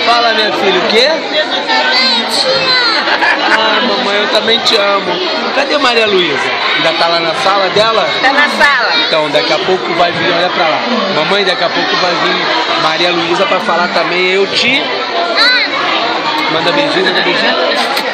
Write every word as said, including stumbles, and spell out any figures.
Fala, minha filha, o quê? Ah, mamãe, eu também te amo. Cadê Maria Luísa? Ainda tá lá na sala dela? Tá na sala. Então, daqui a pouco vai vir, olha pra lá. Mamãe, daqui a pouco vai vir Maria Luísa pra falar também. Eu te... Manda beijinho, manda beijinho.